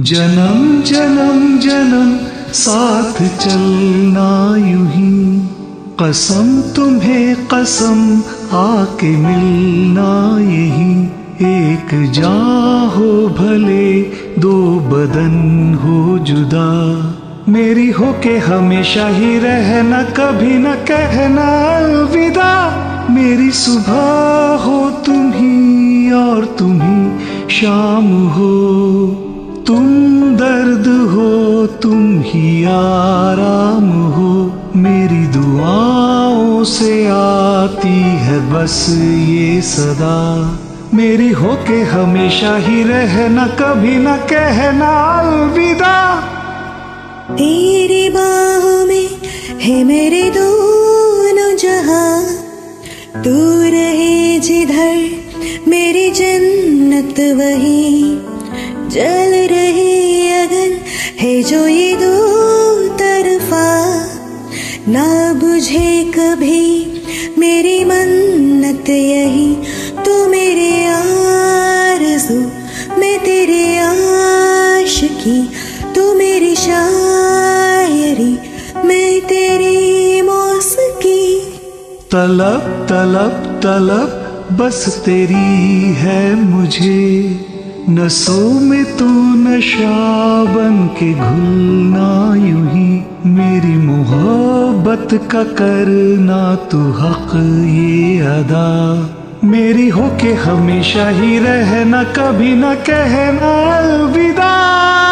जन्म जन्म जन्म साथ चलना यूं ही, कसम तुम्हें कसम आके मिलना यही। एक जान हो भले दो बदन हो जुदा, मेरी हो के हमेशा ही रहना, कभी न कहना अलविदा। मेरी सुबह हो तुम ही और तुम ही शाम हो, तुम दर्द हो तुम ही आराम हो। मेरी दुआओं से आती है बस ये सदा, मेरी हो के हमेशा ही रहना, कभी न कहना अलविदा। तेरी बाहों में है मेरे दोनों जहां, तू रहे जिधर मेरी जन्नत वही। जल रही अगन है जो ये दो तरफा, ना बुझे कभी मेरी मन्नत यही। तू मेरे आरज़ू मैं तेरे आशिकी, तू मेरी शायरी मैं तेरी मौसीकी। तलब तलब तलब बस तेरी है मुझे, नसों में तू नशा बन के घुलना यूं ही। मेरी मोहब्बत का करना तू हक ये अदा, मेरी हो के हमेशा ही रहना, कभी न कहना अलविदा।